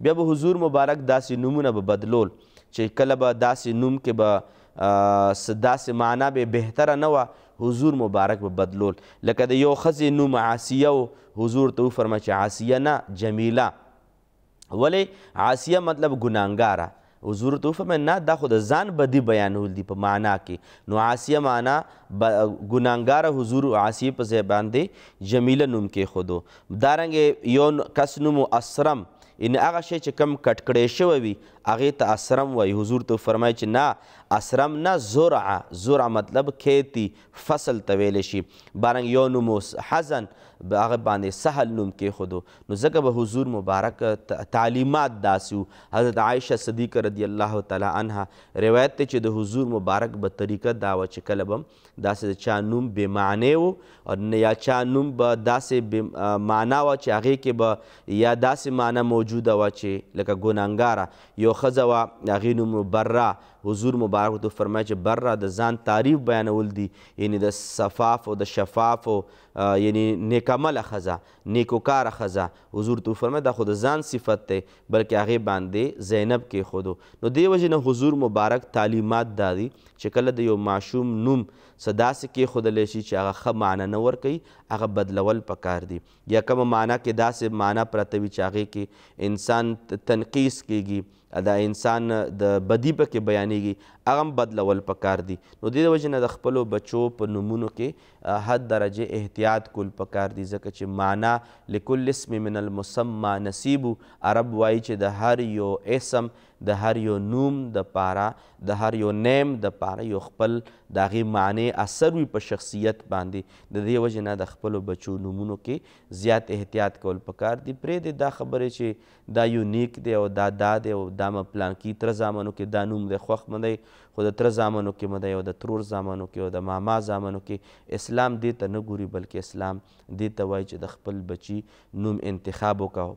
بیا به حضور مبارک داسې نومونه به بدلول چې کله به داسې نوم کې به داسې معنا به بهتره نه وه حضور مبارک به بدلول. لکه د یو ښځې نوم عاصیه و، حضور ته وفرمایه چې عاصیه نه جمیله. ولې عاصیه مطلب ګناهګاره، حضور ته وفرمایه نه دا خو د ځان بدي بیانول دي په معنا کې، نو عاصیه معنا ګناهګاره، حضور عاصیه په ځای باندې جمیله نوم کېښودو. دارنګې یو کس نوم اسرم، یعنې هغه شی چې کم کټ کړی شوی وي هغې ته اسرم وایي. حضور ته فرمایي چې نه اسرم نه زرعه، زرعه مطلب کھیتی فصل ته ویلی شي. بارنګ یو نوم حزن، هغه باندې سهل نوم کېښودو. نو ځکه به حضور مبارک تعلیمات داسې وو. حضرت عایشه صدیقه رضی الله تعالی عنها روایت دی چې د حضور مبارک به طریقه دا وه چې کله به داسې د چا نوم بې معنی و یا چا نوم به داسې بې معنا وه چې هغې کې به یا داسې معنا موجوده وه چې لکه ګناهګاره. یو ښځه وه هغې نوم بره، حضور مبارک ورته فرمایي چې بره د ځان تعریف بیانول دي، یعنی د صفاف او د شفاف او یعنی نیکعمله ښځه، نیکوکاره ښځه. حضور ته وفرمایه دا خو د ځان صفت دی، بلکې هغې باندې زینب کېښودو. نو دې وجې نه حضور مبارک تعلیمات دا دي چې کله د یو ماشوم نوم څه داسې کېښودلی شي چې هغه ښه معنا نه ورکوي، هغه بدلول پکار دي. یا کومه معنا کې داسې معنا پرته وي چې هغې کې انسان تنقیص کېږي، د انسان د بدی پکې بیانېږي، هغه هم بدلول پکار دي. نو دې وجې نه د خپلو بچو په نومونو کې حد درجې احتیاط کول پکار دي، ځکه چې معنا لکل اسم من المسمى نصیب. عرب وایي چې د هر یو اسم، د هر یو نوم د پاره، د هر یو نیم د پاره یو خپل د هغې معنی اثر وي په شخصیت باندې. د دې وجې نه د خپلو بچو نومونو کې زیات احتیاط کول پکار دي. پرېږدې دا خبرې چې دا یونیک دی او دا دی او دا مه پلانکي تره زامنو کې دا نوم دی خوښ مه دی، خو د تره زامنو کې مه دی او د ترور زامنو کې او د ماما زامنو کې. اسلام دې ته نه ګوري، بلکې اسلام دې ته وایي چې د خپل بچي نوم انتخاب وکړه